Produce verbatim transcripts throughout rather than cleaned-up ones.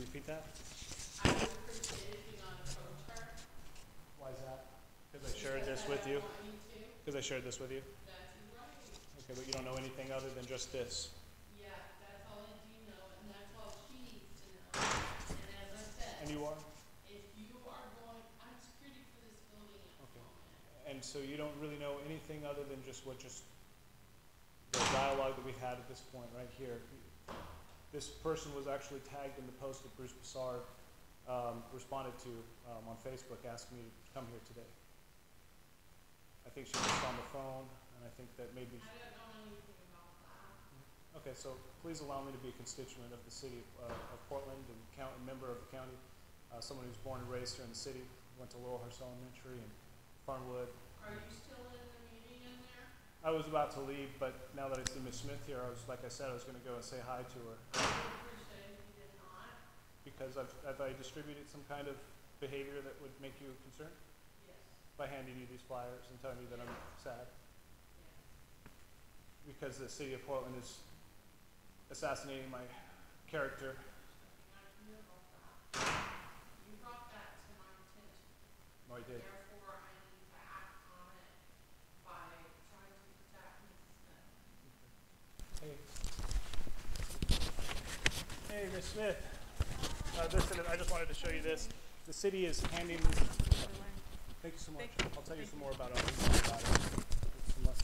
repeat that? I would appreciate if you not approach her. Why is that? Because I shared this with you? I want you to. Because I shared this with you? That's right. Okay, but you don't know anything other than just this. Yeah, that's all I do know, and that's all she needs to know. And as I said, And you are? if you are going, I'm security for this building at the Okay. moment. And so you don't really know anything other than just what just the dialogue that we had at this point right here. This person was actually tagged in the post that Bruce Broussard um, responded to um, on Facebook asking me to come here today. I think she was on the phone, and I think that maybe... I don't know anything about that. Okay, so please allow me to be a constituent of the city of, uh, of Portland and count, a member of the county, uh, someone who's born and raised here in the city, went to Laurelhurst Elementary and Farmwood. Are you still in the meeting in there? I was about to leave, but now that I see Miz Smith here, I was, like I said, I was going to go and say hi to her. I would appreciate if you did not. Because I've, have I distributed some kind of behavior that would make you concerned? Yes. By handing you these flyers and telling you that I'm sad? Yes. Because the city of Portland is assassinating my character. I knew about that. You brought that to my attention. No, I did. Therefore, I need to act on it by trying to protect Miz Smith. Hey. Hey, Miz Smith. Uh, listen, I just wanted to show you this. The city is handing. Thank you so much. Thank you. I'll tell you Thank some you. more about it. I'll read more about it. Thank you so much.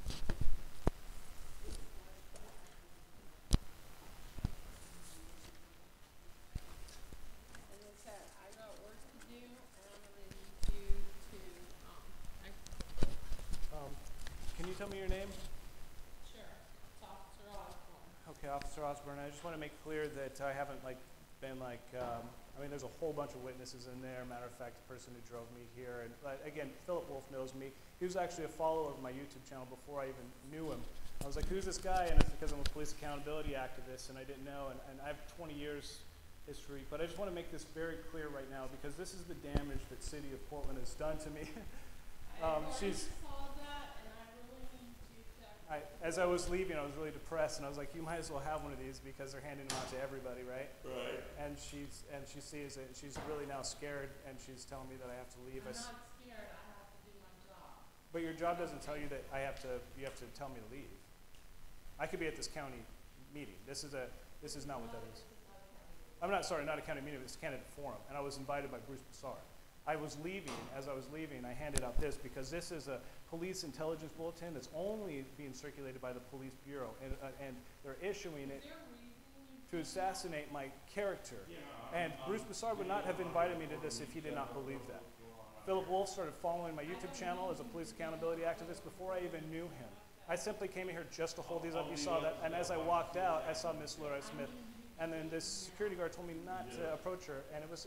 As I said, I got work to do, and I'm gonna need you to, um, I, Um, can you tell me your name? sure, it's Officer Osborne. Okay, Officer Osborne. I just want to make clear that I haven't like been like. Um, I mean, there's a whole bunch of witnesses in there. Matter of fact, the person who drove me here, and uh, again, Philip Wolf knows me. He was actually a follower of my YouTube channel before I even knew him. I was like, "Who's this guy?" And it's because I'm a police accountability activist, and I didn't know. And, and I have twenty years history, but I just want to make this very clear right now because this is the damage that City of Portland has done to me. I um, already she's. saw that, and I really need you to. I, as I was leaving, I was really depressed, and I was like, "You might as well have one of these because they're handing them out to everybody, right?" Right. And she's and she sees it. She's really now scared, and she's telling me that I have to leave. I'm us. not scared, I have to do my job. But your job doesn't tell you that I have to. You have to tell me to leave. I could be at this county meeting. This is a. This is not what that is. I'm not sorry, not a county meeting. It's a candidate forum, and I was invited by Bruce Broussard. I was leaving. As I was leaving, I handed out this because this is a police intelligence bulletin that's only being circulated by the police bureau, and uh, and they're issuing it Is there a reason you to assassinate my character. And Bruce Broussard would not have invited me to this if he did not believe that. Philip Wolf started following my YouTube channel as a police accountability activist before I even knew him. I simply came in here just to hold these up. You saw that. And as I walked out, I saw Miss Laura Smith. And then this security guard told me not to approach her. And it was.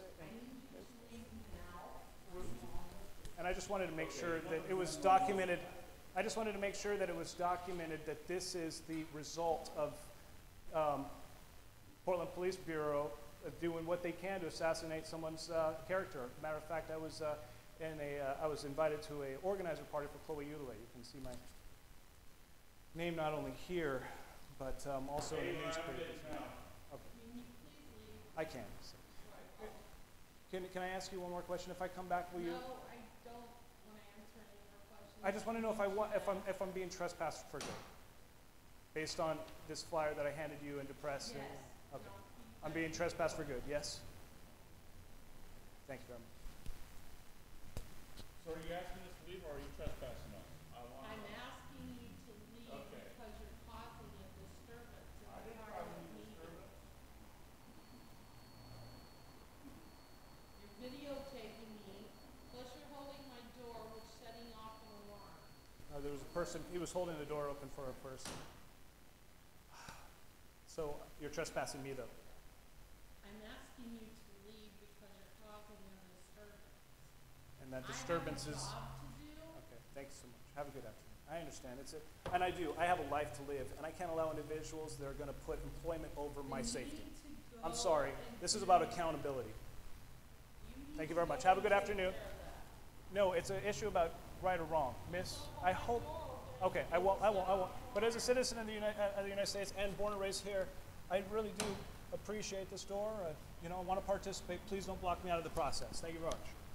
And I just wanted to make sure that it was documented. I just wanted to make sure that it was documented that this is the result of um, Portland Police Bureau uh, doing what they can to assassinate someone's uh, character. Matter of fact, I was uh, in a, uh, I was invited to a organizer party for Chloe Eudaly. You can see my name not only here, but um, also in the newspaper. Okay. I can. So. Can can I ask you one more question? If I come back, will you? No, I don't want to answer any more questions. I just want to know if I want, if I'm if I'm being trespassed for good, based on this flyer that I handed you in the press. Yes. And, okay. No, I'm being trespassed for good. Yes. Thank you very much. So are you asking us to leave or are you trespassing us? I want I'm asking you to leave Okay. because you're causing a disturbance in I the didn't part cause of the any meeting. disturbance. You're videotaping me, plus you're holding my door, which is setting off an alarm. Uh, there was a person. He was holding the door open for a person. So you're trespassing me, though. I'm asking you to leave because you're causing a disturbance. And that disturbance I have a is. job to do. Okay, thanks so much. Have a good afternoon. I understand. It's a, and I do. I have a life to live, and I can't allow individuals that are going to put employment over my You safety. need to go I'm sorry. and This is do- about accountability. you need Thank you to very much. go Have a good and take afternoon. care of that. No, it's an issue about right or wrong, Miss. I hope. Okay, I won't. I won't. I won't. But as a citizen of the United, uh, of the United States and born and raised here, I really do appreciate the store. Uh, you know, I want to participate. Please don't block me out of the process. Thank you very much.